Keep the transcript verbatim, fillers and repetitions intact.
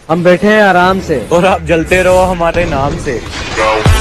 हम बैठे हैं आराम से और आप जलते रहो हमारे नाम से।